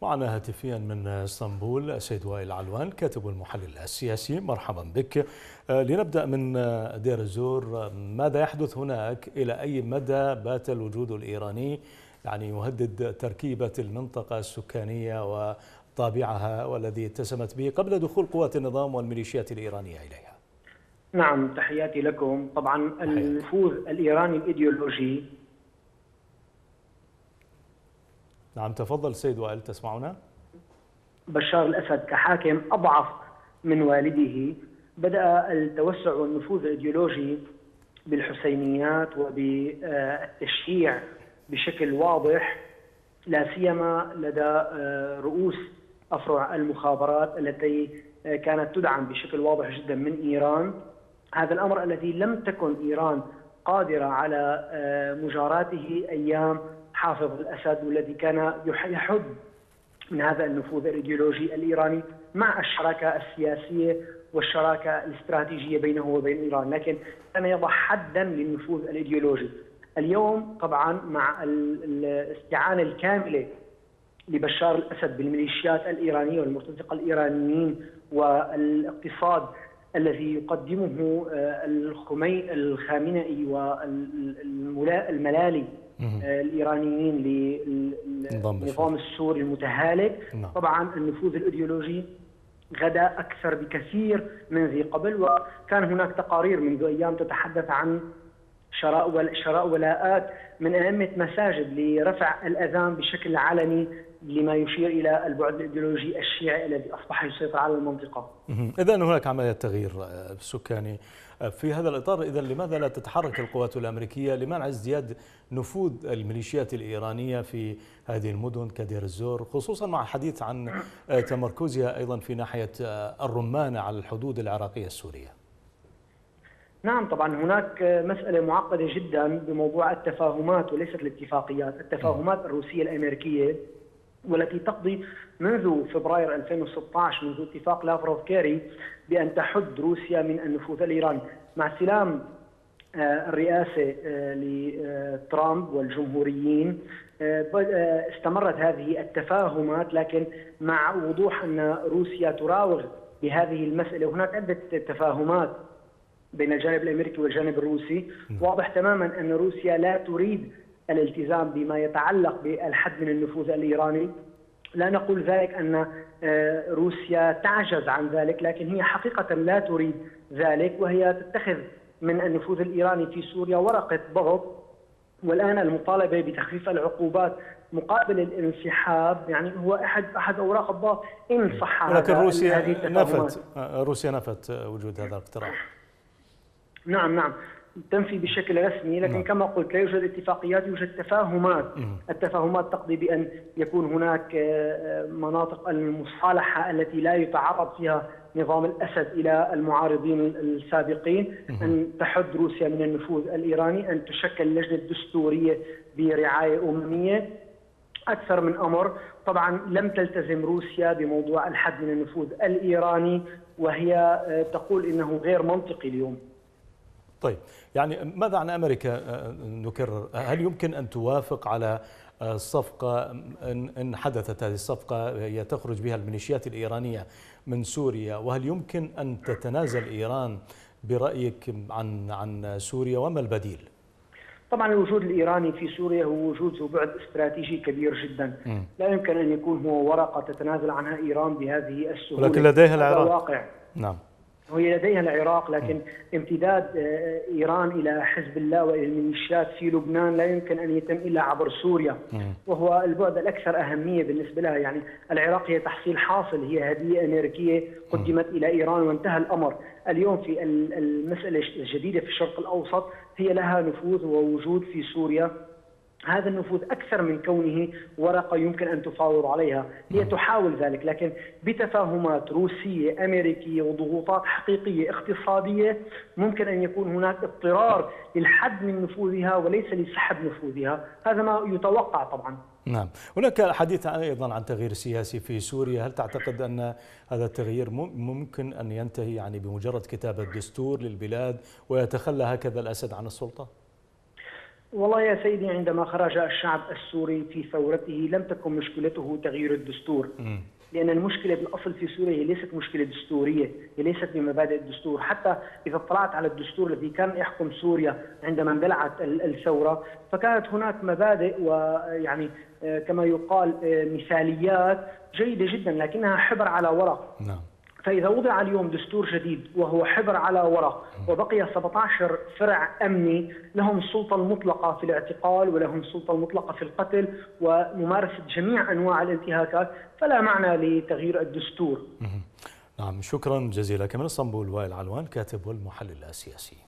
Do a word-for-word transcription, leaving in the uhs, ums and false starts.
معنا هاتفيا من اسطنبول السيد وائل علوان كاتب المحلل السياسي. مرحبا بك. لنبدأ من دير الزور، ماذا يحدث هناك؟ إلى أي مدى بات الوجود الإيراني يعني يهدد تركيبة المنطقة السكانية وطابعها والذي اتسمت به قبل دخول قوات النظام والميليشيات الإيرانية إليها؟ نعم، تحياتي لكم. طبعا النفوذ الإيراني الإيديولوجي. نعم تفضل سيد وائل، تسمعنا؟ بشار الأسد كحاكم أضعف من والده، بدأ التوسع والنفوذ الإيديولوجي بالحسينيات وبالتشييع بشكل واضح، لا سيما لدى رؤوس أفرع المخابرات التي كانت تدعم بشكل واضح جدا من إيران. هذا الأمر الذي لم تكن إيران قادرة على مجاراته أيام حافظ الأسد، والذي كان يحد من هذا النفوذ الإيديولوجي الإيراني مع الشراكة السياسية والشراكة الاستراتيجية بينه وبين إيران، لكن كان يضع حدا للنفوذ الإيديولوجي. اليوم طبعا مع الاستعانة الكاملة لبشار الأسد بالميليشيات الإيرانية والمرتزقة الإيرانيين والاقتصاد الذي يقدمه الخمي الخامنئي والملالي الإيرانيين للنظام السوري المتهالك، طبعا النفوذ الإيديولوجي غدا أكثر بكثير من ذي قبل. وكان هناك تقارير منذ أيام تتحدث عن شراء شراء ولاءات من أئمة مساجد لرفع الأذان بشكل علني، لما يشير إلى البعد الإيديولوجي الشيعي الذي أصبح يسيطر على المنطقة. إذن هناك عملية تغيير سكاني في هذا الإطار. إذن لماذا لا تتحرك القوات الأمريكية لمنع ازدياد نفوذ الميليشيات الإيرانية في هذه المدن كدير الزور، خصوصا مع حديث عن تمركزها أيضا في ناحية الرمانة على الحدود العراقية السورية؟ نعم، طبعا هناك مسألة معقدة جدا بموضوع التفاهمات وليست الاتفاقيات. التفاهمات الروسية الأمريكية والتي تقضي منذ فبراير ألفين وستة عشر منذ اتفاق لافروف كيري بأن تحد روسيا من النفوذ الإيراني. مع استلام الرئاسة لترامب والجمهوريين استمرت هذه التفاهمات، لكن مع وضوح أن روسيا تراوغ بهذه المسألة. هناك عدة تفاهمات بين الجانب الأمريكي والجانب الروسي. واضح تماما أن روسيا لا تريد الالتزام بما يتعلق بالحد من النفوذ الإيراني. لا نقول ذلك أن روسيا تعجز عن ذلك، لكن هي حقيقة لا تريد ذلك، وهي تتخذ من النفوذ الإيراني في سوريا ورقة ضغط. والآن المطالبة بتخفيف العقوبات مقابل الانسحاب يعني هو أحد أحد أوراق الضغط إن صح. لكن روسيا نفت روسيا نفت وجود هذا الاقتراح. نعم نعم تنفي بشكل رسمي، لكن نعم. كما قلت لا يوجد اتفاقيات، يوجد تفاهمات. مم. التفاهمات تقضي بأن يكون هناك مناطق المصالحة التي لا يتعرض فيها نظام الأسد إلى المعارضين السابقين. مم. أن تحد روسيا من النفوذ الإيراني، أن تشكل لجنة دستورية برعاية أممية، أكثر من أمر. طبعا لم تلتزم روسيا بموضوع الحد من النفوذ الإيراني، وهي تقول إنه غير منطقي اليوم. طيب، يعني ماذا عن أمريكا؟ نكرر، هل يمكن أن توافق على الصفقة إن حدثت هذه الصفقة هي تخرج بها الميليشيات الإيرانية من سوريا؟ وهل يمكن أن تتنازل إيران برأيك عن عن سوريا، وما البديل؟ طبعا الوجود الإيراني في سوريا هو وجود ذو بعد استراتيجي كبير جدا. م. لا يمكن أن يكون هو ورقة تتنازل عنها إيران بهذه السهولة. ولكن لديها العراق. واقع. نعم. وهي لديها العراق، لكن امتداد إيران إلى حزب الله وإلى الميليشيات في لبنان لا يمكن أن يتم إلا عبر سوريا، وهو البعد الأكثر أهمية بالنسبة لها. يعني العراق هي تحصيل حاصل، هي هدية أمريكية قدمت إلى إيران وانتهى الأمر. اليوم في المسألة الجديدة في الشرق الأوسط هي لها نفوذ ووجود في سوريا. هذا النفوذ أكثر من كونه ورقة يمكن أن تفاوض عليها. هي تحاول ذلك، لكن بتفاهمات روسية أمريكية وضغوطات حقيقية اقتصادية ممكن أن يكون هناك اضطرار للحد من نفوذها وليس لسحب نفوذها. هذا ما يتوقع طبعا. نعم، هناك حديث أيضا عن تغيير سياسي في سوريا. هل تعتقد أن هذا التغيير ممكن أن ينتهي يعني بمجرد كتابة دستور للبلاد ويتخلى هكذا الأسد عن السلطة؟ والله يا سيدي، عندما خرج الشعب السوري في ثورته لم تكن مشكلته تغيير الدستور. م. لأن المشكلة بالأصل في سوريا هي ليست مشكلة دستورية، هي ليست بمبادئ الدستور. حتى إذا اطلعت على الدستور الذي كان يحكم سوريا عندما اندلعت الثورة، فكانت هناك مبادئ ويعني كما يقال مثاليات جيدة جدا، لكنها حبر على ورق. نعم. فإذا وضع اليوم دستور جديد وهو حبر على ورق، وبقي سبعة عشر فرع أمني لهم السلطة المطلقة في الاعتقال ولهم السلطة المطلقة في القتل وممارسة جميع أنواع الانتهاكات، فلا معنى لتغيير الدستور. نعم، شكرا جزيلا. من اسطنبول وائل علوان، كاتب والمحلل السياسي.